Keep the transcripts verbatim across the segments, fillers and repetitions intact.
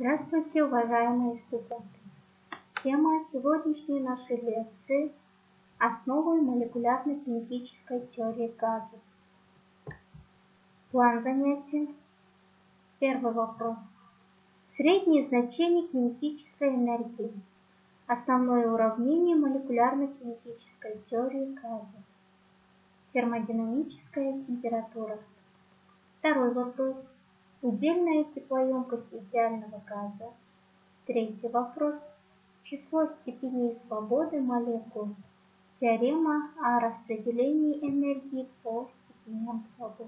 Здравствуйте, уважаемые студенты! Тема сегодняшней нашей лекции – основы молекулярно-кинетической теории газов. План занятий. Первый вопрос. Средние значения кинетической энергии. Основное уравнение молекулярно-кинетической теории газов. Термодинамическая температура. Второй вопрос. Удельная теплоемкость идеального газа. Третий вопрос. Число степеней свободы молекул. Теорема о распределении энергии по степеням свободы.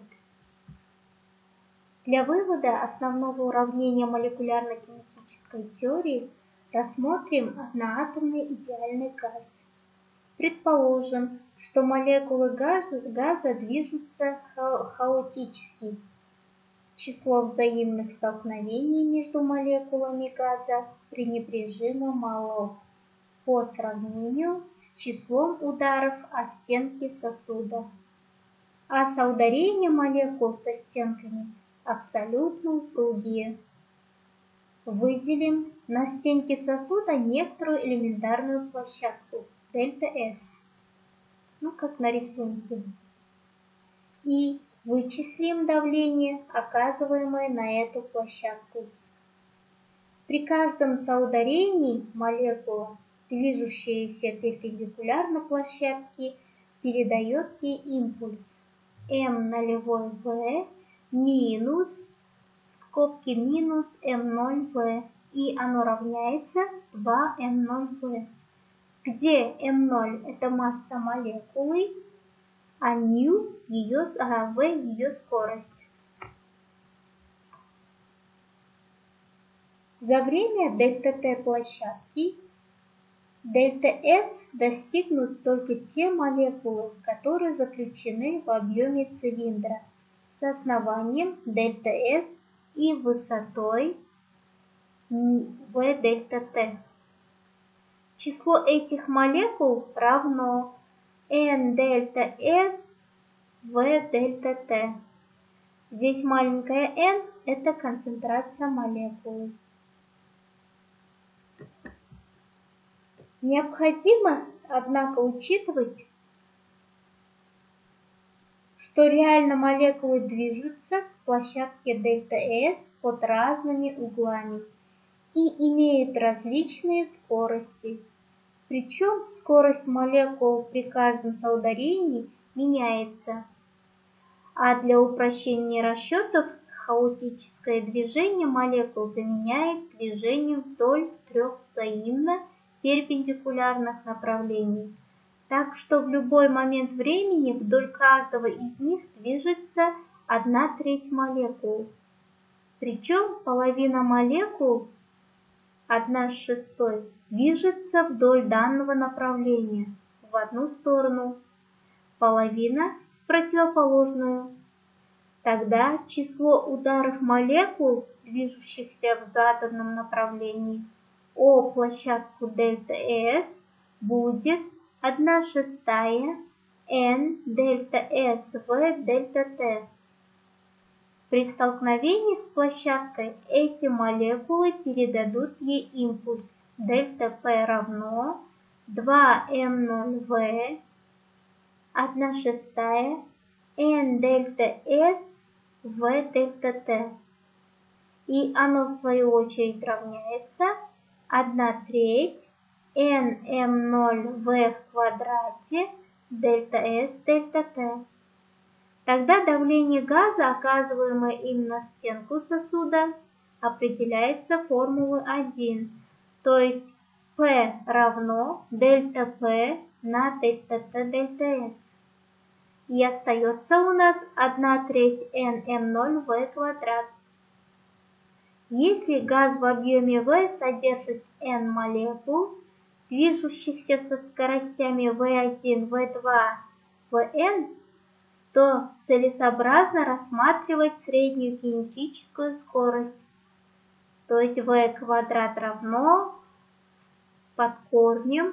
Для вывода основного уравнения молекулярно-кинетической теории рассмотрим одноатомный идеальный газ. Предположим, что молекулы газа, газа движутся ха хаотически. Число взаимных столкновений между молекулами газа пренебрежимо мало по сравнению с числом ударов о стенки сосуда, а соударение молекул со стенками абсолютно упругие. Выделим на стенке сосуда некоторую элементарную площадку дельта эс, ну как на рисунке, и вычислим давление, оказываемое на эту площадку. При каждом соударении молекула, движущаяся перпендикулярно площадке, передает ей импульс эм ноль вэ минус, в скобке минус эм ноль вэ, и оно равняется два эм ноль вэ, где эм ноль это масса молекулы, а ню ее, а v ее скорость. За время дельта Т площадки дельта С достигнут только те молекулы, которые заключены в объеме цилиндра с основанием дельта С и высотой v дельта Т. Число этих молекул равно N дельта S V дельта T. Здесь маленькая n – это концентрация молекулы. Необходимо, однако, учитывать, что реально молекулы движутся к площадке дельта S под разными углами и имеют различные скорости. Причем скорость молекул при каждом соударении меняется. А для упрощения расчетов хаотическое движение молекул заменяет движением вдоль трех взаимно перпендикулярных направлений. Так что в любой момент времени вдоль каждого из них движется одна треть молекул. Причем половина молекул, одна шестая, движется вдоль данного направления в одну сторону, половина в противоположную. Тогда число ударов молекул, движущихся в заданном направлении, о площадку дельта С будет одна шестая N дельта С В дельта Т. При столкновении с площадкой эти молекулы передадут ей импульс дельта П равно два эм ноль вэ, одна шестая N дельта С В дельта Т. И оно в свою очередь равняется одна треть N эм ноль вэ в квадрате дельта С дельта Т. Тогда давление газа, оказываемое им на стенку сосуда, определяется формулой один, то есть P равно дельта P на дельта Т дельта С. И остается у нас одна треть N эм ноль вэ квадрат. Если газ в объеме V содержит N молекул, движущихся со скоростями вэ один, вэ два, вэ эн, то целесообразно рассматривать среднюю кинетическую скорость, то есть v квадрат равно под корнем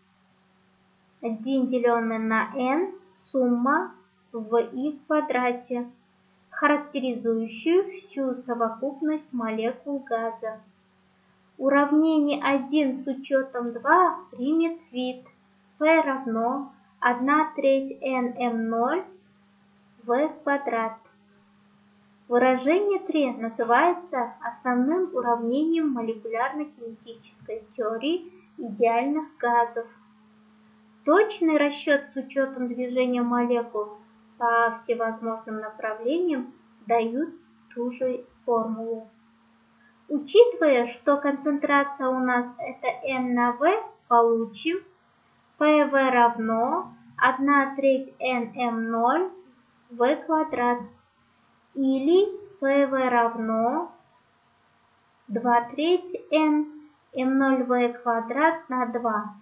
один деленное на n сумма vi в квадрате, характеризующую всю совокупность молекул газа. уравнение один с учетом два примет вид P равно одна треть эн эм ноль в квадрат. Выражение три называется основным уравнением молекулярно-кинетической теории идеальных газов. Точный расчет с учетом движения молекул по всевозможным направлениям дают ту же формулу. Учитывая, что концентрация у нас это n на v, получим пэ вэ равно одна треть эн эм ноль в квадрат. Или пэ вэ равно два треть эн эм ноль в квадрат на два.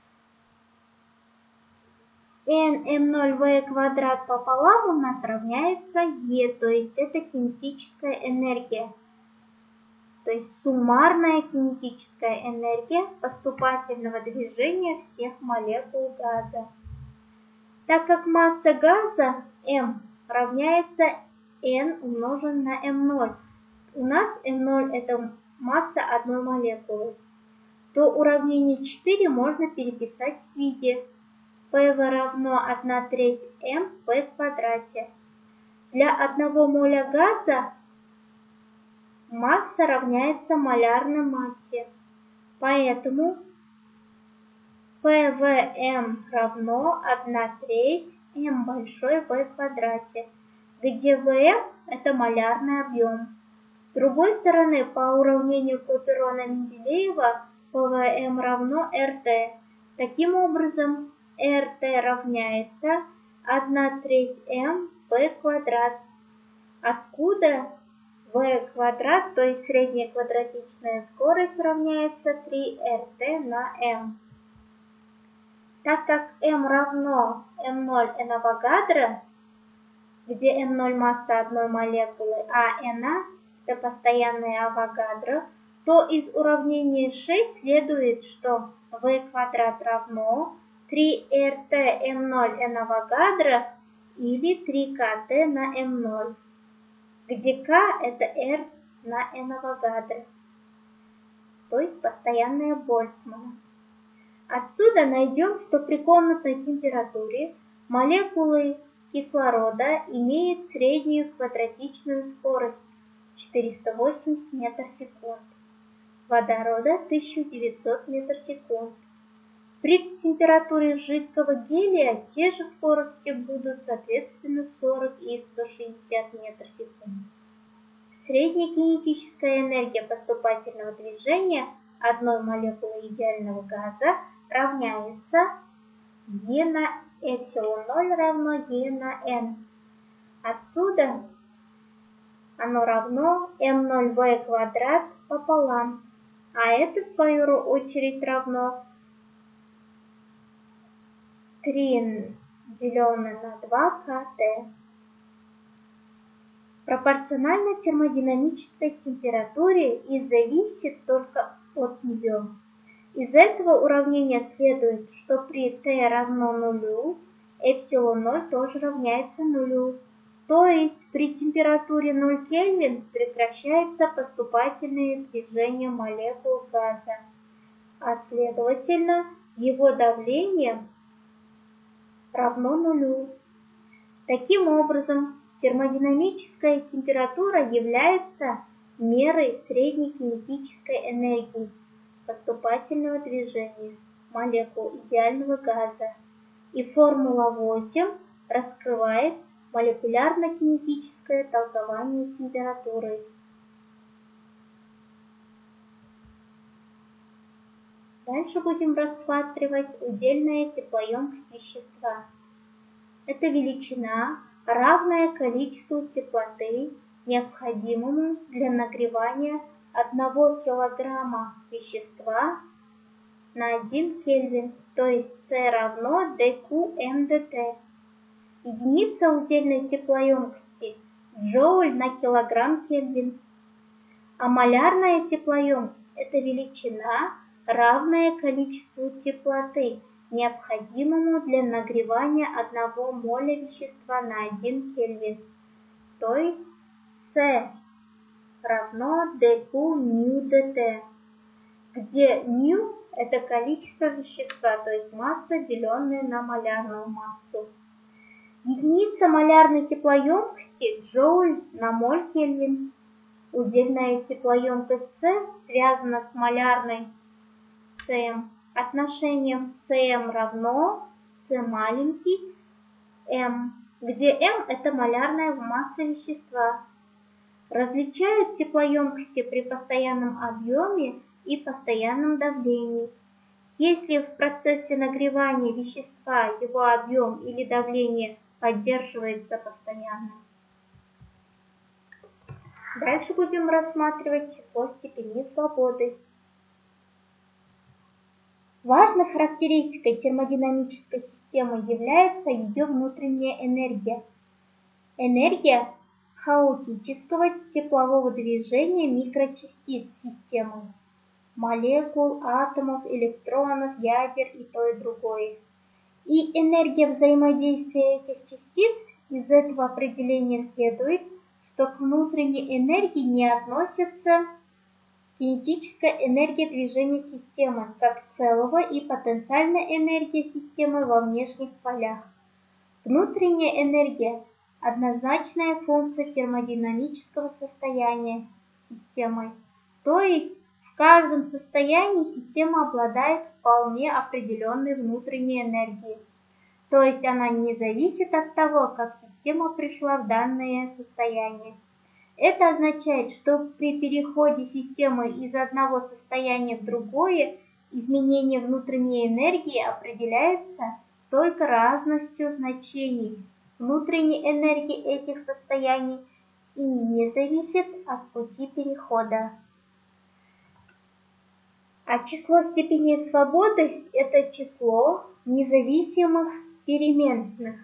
эн эм ноль в квадрат пополам у нас равняется Е, то есть это кинетическая энергия. То есть суммарная кинетическая энергия поступательного движения всех молекул газа. Так как масса газа m равняется n умножен на эм ноль, у нас эм ноль это масса одной молекулы, то уравнение четыре можно переписать в виде пэ вэ равно одна треть m в квадрате. Для одного моля газа масса равняется малярной массе, поэтому пэ вэ эм равно одна треть m большой в квадрате, где вэ это малярный объем. С другой стороны, по уравнению Клапейрона-Менделеева пэ вэ эм равно эр тэ. Таким образом, эр тэ равняется одна треть m в квадрат, откуда v квадрат, то есть средняя квадратичная скорость, равняется три эр тэ на m. Так как m равно эм ноль эн Авогадро, где эм ноль масса одной молекулы, а эн это постоянная Авогадро, то из уравнения шесть следует, что v квадрат равно три эр тэ эм ноль эн Авогадро или три ка тэ на эм ноль, где k это r на n Авогадро, то есть постоянная Больцмана. Отсюда найдем, что при комнатной температуре молекулы кислорода имеют среднюю квадратичную скорость четыреста восемьдесят метров в секунду, водорода тысяча девятьсот метров в секунду. При температуре жидкого гелия те же скорости будут соответственно сорок и сто шестьдесят метров в секунду. Средняя кинетическая энергия поступательного движения одной молекулы идеального газа равняется Е на эпсилон ноль равно Е на N. Отсюда оно равно эм ноль в квадрат пополам, а это в свою очередь равно три деленное на два ка тэ. Пропорционально термодинамической температуре и зависит только от нее. Из этого уравнения следует, что при Т равно нулю, эпсилон ноль тоже равняется нулю. То есть при температуре ноль Кельвин прекращается поступательное движение молекул газа, а следовательно его давление равно нулю. Таким образом, термодинамическая температура является мерой средней кинетической энергии поступательного движения молекул идеального газа, и формула восемь раскрывает молекулярно-кинетическое толкование температуры. Дальше будем рассматривать удельная теплоемкость вещества. Это величина, равная количеству теплоты, необходимому для нагревания одного килограмма вещества на один Кельвин, то есть С равно дэ ку эм дэ тэ. Единица удельной теплоемкости – джоуль на килограмм Кельвин. А малярная теплоемкость – это величина, равная количеству теплоты, необходимому для нагревания одного моля вещества на один Кельвин, то есть С равно дэ ку нью дэ тэ. где μ – это количество вещества, то есть масса, деленная на малярную массу. Единица малярной теплоемкости – джоуль на моль Кельвин. Удельная теплоемкость С связана с малярной Cm отношением Cm равно C маленький m, где m – это малярная масса вещества. Различают теплоемкости при постоянном объеме и постоянном давлении. Если в процессе нагревания вещества его объем или давление поддерживается постоянно. Дальше будем рассматривать число степеней свободы. Важной характеристикой термодинамической системы является ее внутренняя энергия. Энергия хаотического теплового движения микрочастиц системы, молекул, атомов, электронов, ядер и то и другое. И энергия взаимодействия этих частиц, из этого определения следует, что к внутренней энергии не относится кинетическая энергия движения системы как целого и потенциальная энергия системы во внешних полях. Внутренняя энергия – однозначная функция термодинамического состояния системы, то есть в каждом состоянии система обладает вполне определенной внутренней энергией, то есть она не зависит от того, как система пришла в данное состояние. Это означает, что при переходе системы из одного состояния в другое изменение внутренней энергии определяется только разностью значений внутренней энергии этих состояний и не зависит от пути перехода. А число степеней свободы – это число независимых переменных,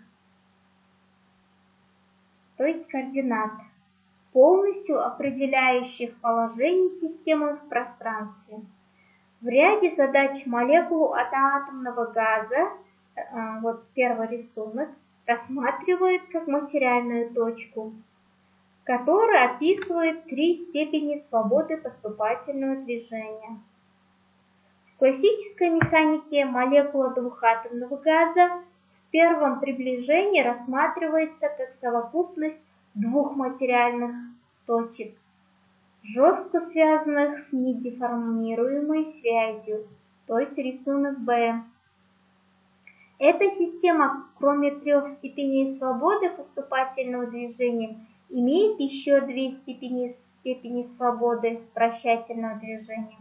то есть координат, полностью определяющих положение системы в пространстве. В ряде задач молекулу одноатомного газа, вот первый рисунок, рассматривают как материальную точку, которая описывает три степени свободы поступательного движения. В классической механике молекула двухатомного газа в первом приближении рассматривается как совокупность двух материальных точек, жестко связанных с недеформируемой связью, то есть рисунок Б. Эта система, кроме трех степеней свободы поступательного движения, имеет еще две степени, степени свободы вращательного движения.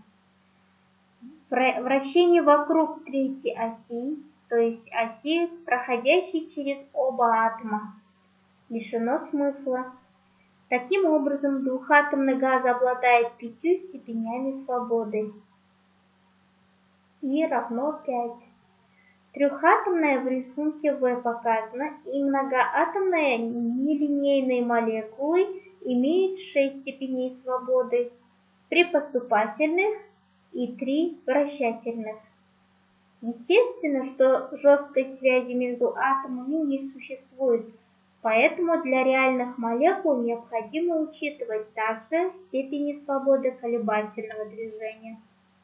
Вращение вокруг третьей оси, то есть оси, проходящей через оба атома, лишено смысла. Таким образом, двухатомный газ обладает пятью степенями свободы. И равно пять. Трехатомная в рисунке В показана, и многоатомная нелинейные молекулы имеют шесть степеней свободы при поступательных и три вращательных. Естественно, что жесткой связи между атомами не существует, поэтому для реальных молекул необходимо учитывать также степени свободы колебательного движения.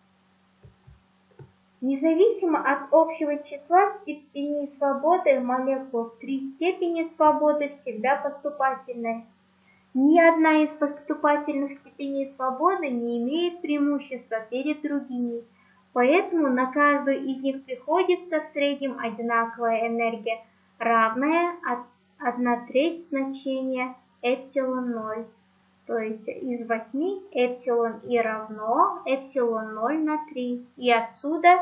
Независимо от общего числа степеней свободы молекул, три степени свободы всегда поступательные. Ни одна из поступательных степеней свободы не имеет преимущества перед другими, поэтому на каждую из них приходится в среднем одинаковая энергия, равная одна треть значения эпсилон ноль. То есть из восьми эпсилон и равно эпсилон ноль на три. И отсюда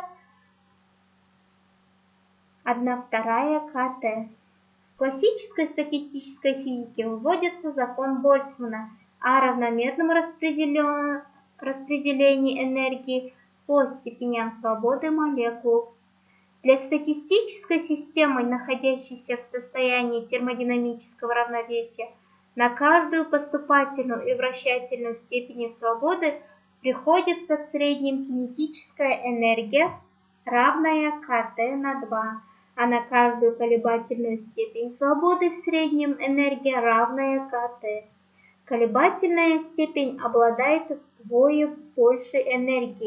одна вторая КТ. В классической статистической физике выводится закон Больцмана о равномерном распределении энергии по степеням свободы молекул. Для статистической системы, находящейся в состоянии термодинамического равновесия, на каждую поступательную и вращательную степень свободы приходится в среднем кинетическая энергия, равная КТ на два, а на каждую колебательную степень свободы в среднем энергия, равная КТ. Колебательная степень обладает вдвое большей энергией,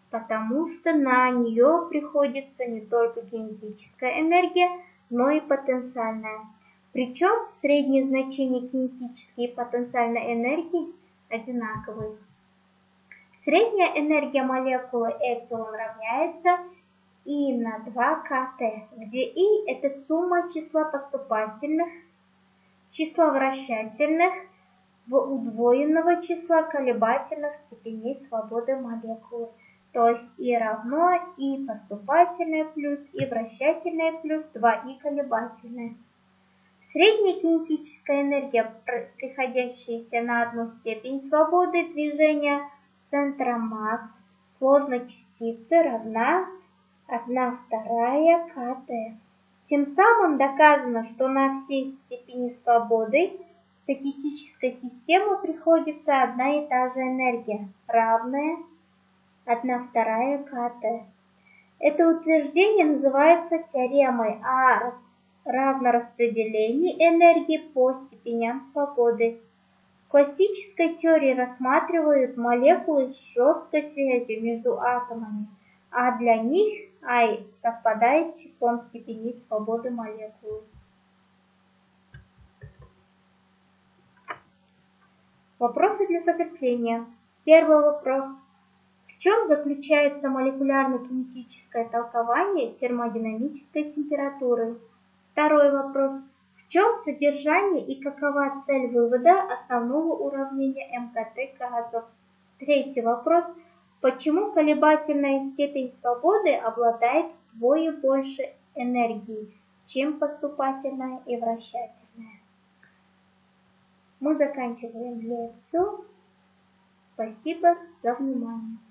потому что на нее приходится не только кинетическая энергия, но и потенциальная. Причем средние значения кинетической и потенциальной энергии одинаковые. Средняя энергия молекулы эпсилон равняется И на два ка тэ, где И это сумма числа поступательных, числа вращательных в удвоенного числа колебательных степеней свободы молекулы. То есть И равно И поступательное плюс И вращательное плюс два И колебательное. Средняя кинетическая энергия, приходящаяся на одну степень свободы движения центра масс сложной частицы, равна одна вторая ка тэ. Тем самым доказано, что на все степени свободы статистической системы приходится одна и та же энергия, равная одна вторая ка тэ. Это утверждение называется теоремой о равнораспределении энергии по степеням свободы. В классической теории рассматривают молекулы с жесткой связью между атомами, а для них I совпадает с числом степеней свободы молекулы. Вопросы для закрепления. Первый вопрос. В чем заключается молекулярно-кинетическое толкование термодинамической температуры? Второй вопрос. В чем содержание и какова цель вывода основного уравнения эм ка тэ газов? Третий вопрос. Почему колебательная степень свободы обладает вдвое больше энергии, чем поступательная и вращательная? Мы заканчиваем лекцию. Спасибо за внимание.